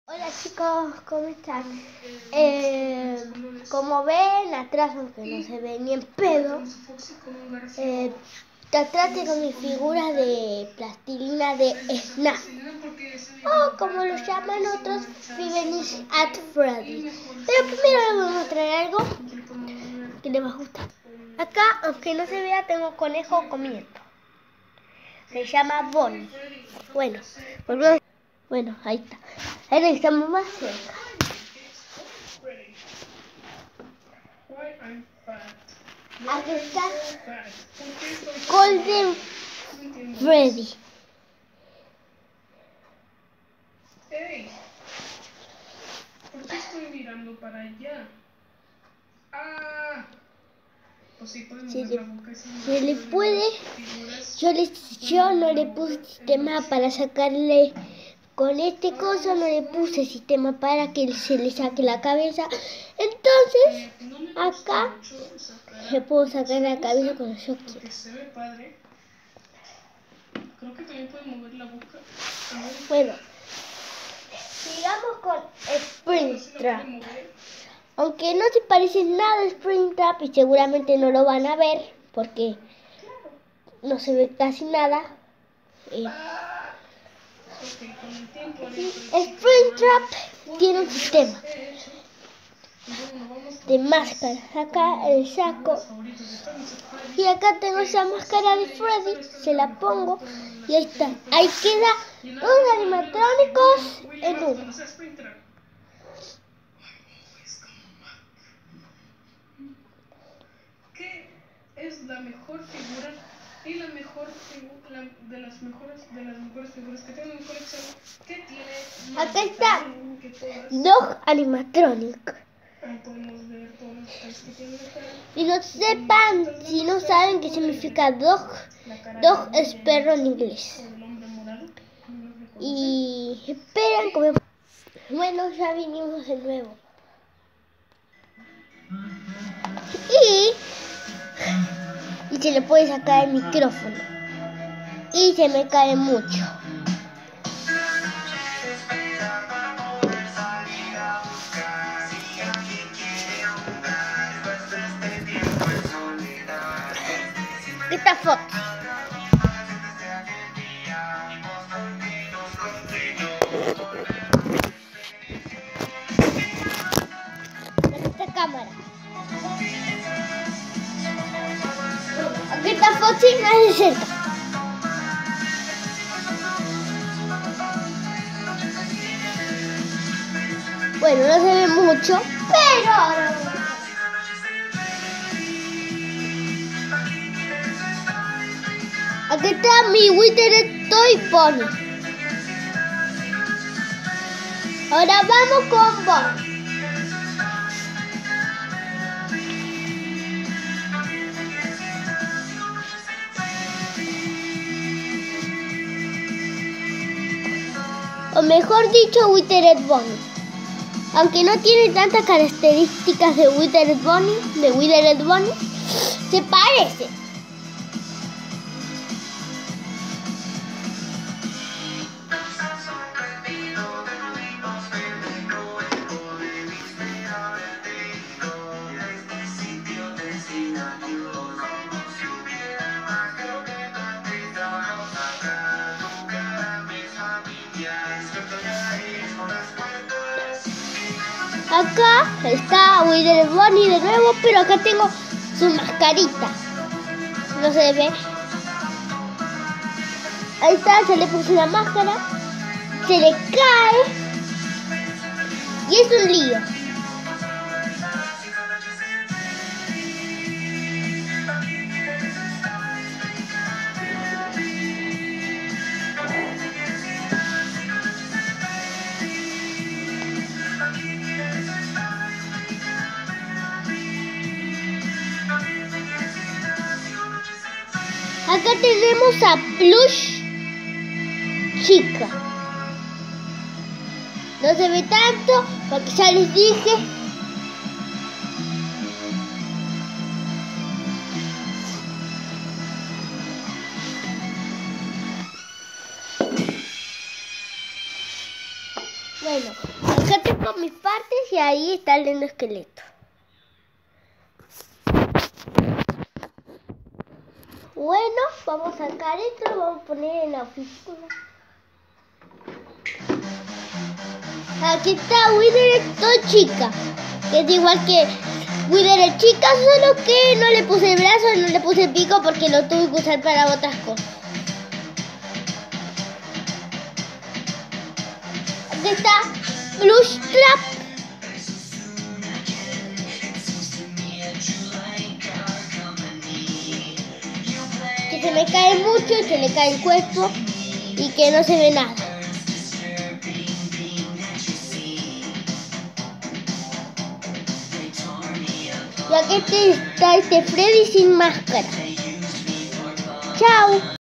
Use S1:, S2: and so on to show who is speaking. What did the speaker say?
S1: Hola chicos, ¿cómo están? Como ven, atrás, aunque no se ve ni en pedo, atrás tengo mis figuras de plastilina de Snap, o como lo llaman otros, Five Nights at Freddy. Pero primero les voy a mostrar algo que les va a gustar. Acá, aunque no se vea, tengo un conejo comiendo. Se llama Bonnie. Bueno, volvemos. Bueno, ahí está. Ahora estamos más cerca. Aquí está Golden Freddy.
S2: Hey, ¿por qué estoy mirando para allá? Pues sí, puede mover la boca.
S1: Se le puede. Yo no le puse sistema para sacarle. Con este coso no le puse sistema para que se le saque la cabeza. Entonces, acá le puedo sacar la cabeza cuando yo quiera.
S2: Se ve padre. Creo que también puede mover la boca.
S1: Bueno, sigamos con Springtrap. Aunque no se parece nada a Springtrap y seguramente no lo van a ver porque no se ve casi nada. Springtrap tiene un sistema de máscaras. Acá el saco. Y acá tengo esa máscara de Freddy. Se la pongo y ahí está. Ahí queda dos animatrónicos en uno.
S2: ¿Qué es la mejor figura y la mejor de las mejores figuras que tengo en mi colección? ¿Qué tiene?
S1: Acá está Dog Animatronic.
S2: Ahí podemos ver todos los detalles que tiene acá.
S1: Y no sepan, si no saben qué significa dog, dog es perro en inglés. Y esperen como... Bueno, ya vinimos de nuevo. Y se le puede sacar el micrófono. Y se me cae mucho. Esta foto. Esta cámara. Aquí está foto y nadie cerca. Bueno, no se ve mucho, pero... Aquí está mi Withered Toy Pony. Ahora vamos con Bonnie. O mejor dicho, Withered Bonnie. Aunque no tiene tantas características de Withered Bonnie, se parece. Acá está Withered Bonnie de nuevo, pero acá tengo su mascarita. No se ve. Ahí está, se le puso la máscara. Se le cae. Y es un lío. Acá tenemos a Plush Chica. No se ve tanto porque ya les dije. Bueno, Bueno, acá tengo mis partes y ahí está el endoesqueleto. Bueno, vamos a sacar esto, lo vamos a poner en la oficina. Aquí está Wither chica, que es igual que Wither chica, solo que no le puse el brazo, no le puse el pico porque lo tuve que usar para otras cosas. Aquí está Blush Trap. Que se me cae mucho, que le cae el cuerpo y que no se ve nada. Y aquí está Freddy sin máscara. Chao.